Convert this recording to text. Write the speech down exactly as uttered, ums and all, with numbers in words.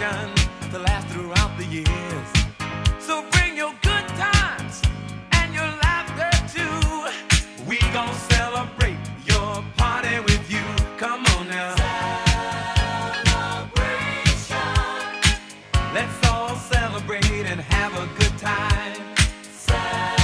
celebration to last throughout the years. So bring your good times and your laughter too. We gon' celebrate your party with you. Come on now. Celebration. Let's all celebrate and have a good time. Celebration.